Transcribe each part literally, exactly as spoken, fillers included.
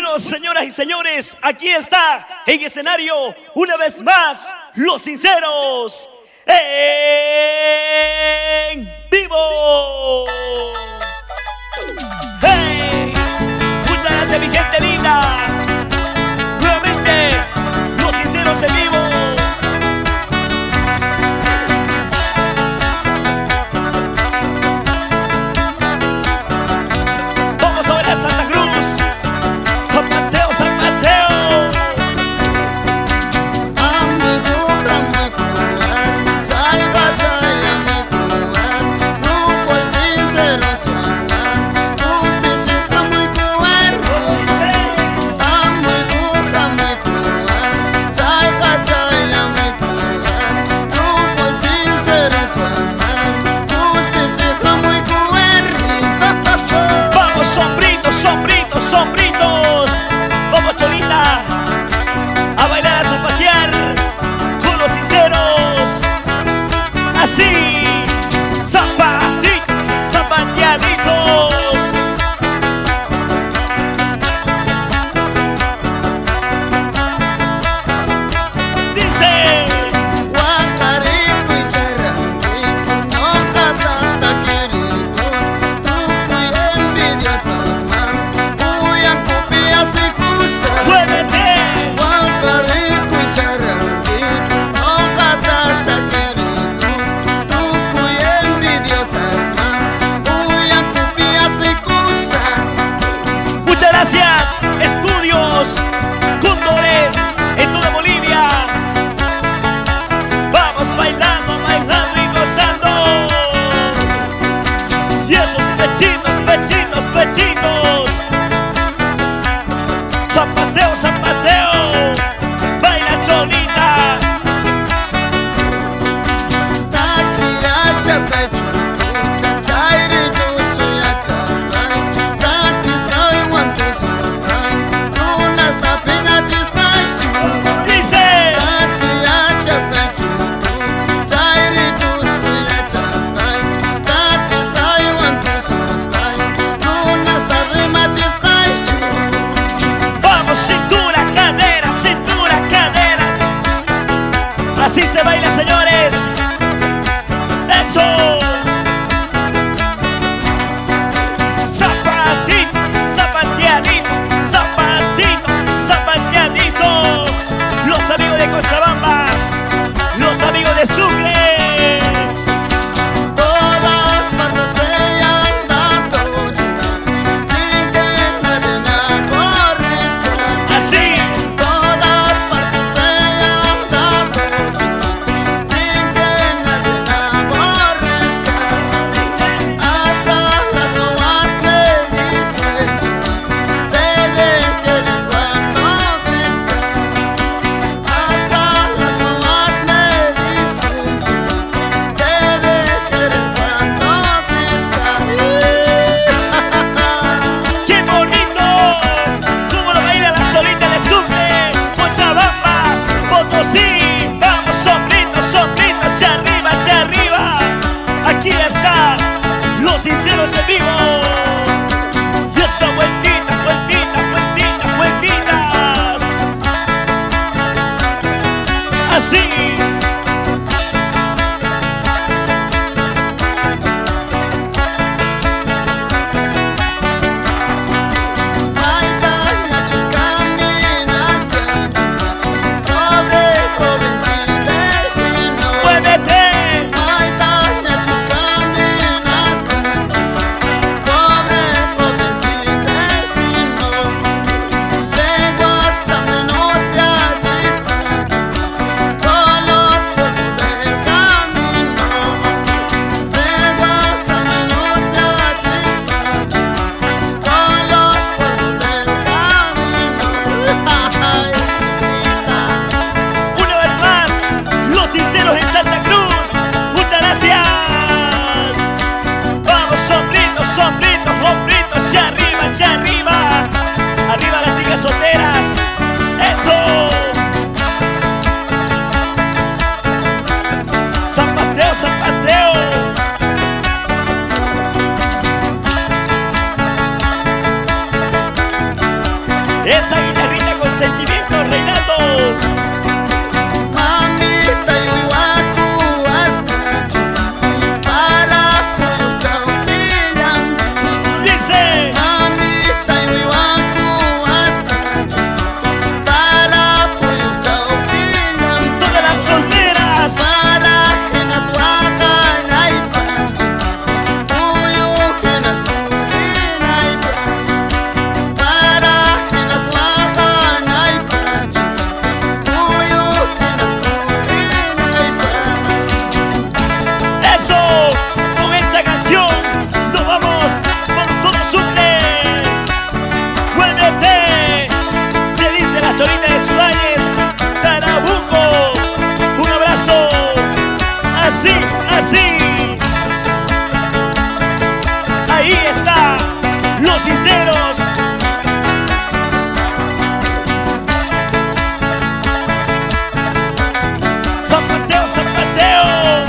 Bueno, señoras y señores, aquí está en escenario una vez más Los Sinceros en vivo. ¡Hey! Muchas gracias, mi gente linda. Nuevamente, Los Sinceros en vivo. Vamos a ver a Santa Cruz. San Mateo, San Mateo. Vamos, sombritos, sombritos, sombritos. Vamos, Cholita, a bailar, a zapatear con Los Sinceros. Así, zapatitos, zapateaditos. Dice. Muchas gracias, Estudios Cóndores en toda Bolivia. Vamos bailando, bailando y gozando. Y esos pechitos, pechitos, pechitos. San Mateo, San Mateo. Baila, Cholita. Una Esa guitarrita con sentimiento, Reinaldo. Cholita de Suárez, Tarabuco, un abrazo, así, así. Ahí está, Los Sinceros. San Mateo, San Mateo.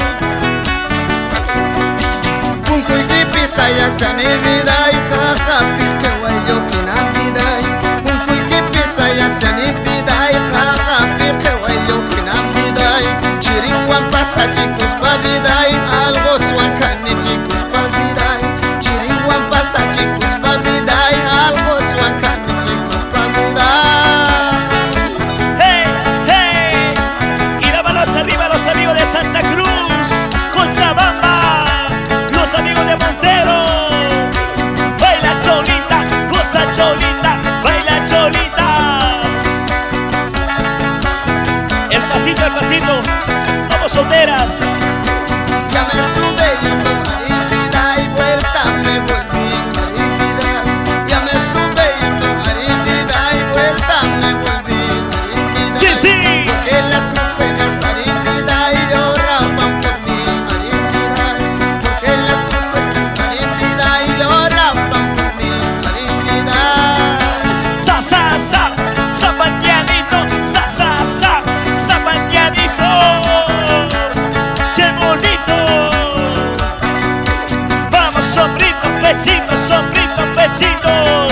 Un cuiquipi saya sani vida y jaja pique guayo kina vida. Saya sani bidai, haha, pique guayo kina bidai. Chiringuan pasa chicos pa bidai, algo suancani chicos pa bidai. Chiringuan pasa chicos pa bidai, algo suancani chicos pa bidai. Hey, hey, y la manos arriba los amigos de Santa Cruz, Cochabamba, los amigos de Montero. Baila Cholita, goza Cholita, baila Cholita. El pasito, el pasito, vamos solteras. Ya me estuve yendo marida y vuelta me volví marida. Ya me estuve yendo marida y vuelta me volví marida. Sí, sí. Porque las cruceñas marida y lloraban por mí marida. Porque las cruceñas marida y lloraban por mí marida. Sa, sa, sa, zapateadito, sa, sa, sa. Zapateadito, qué bonito. Vamos, sombritos, pechitos, sombritos, pechitos.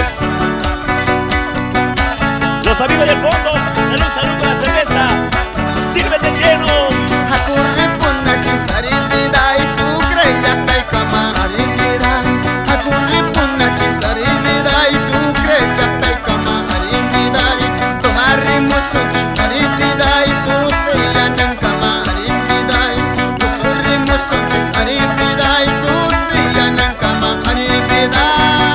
Los amigos del fondo, salud, salud con la cerveza. Sírvete lleno. Hakurri punna chisari vida y sucre ya está y cama vida. Hakurri punna chisari vida y sucre ya está y cama vida. Tomar rimos chisari vida y sucre ya no cama vida. Los rimos chisari vida y sucre ya no cama vida.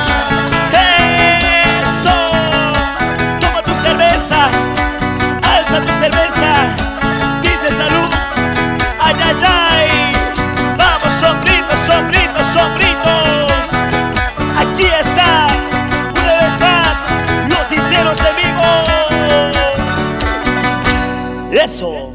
Eso. Toma tu cerveza, alza tu cerveza. Dice salud. Ay, ay, ay. Vamos, sombritos, sombritos, sombritos. Aquí está, una vez más, Los Sinceros en vivo. Eso.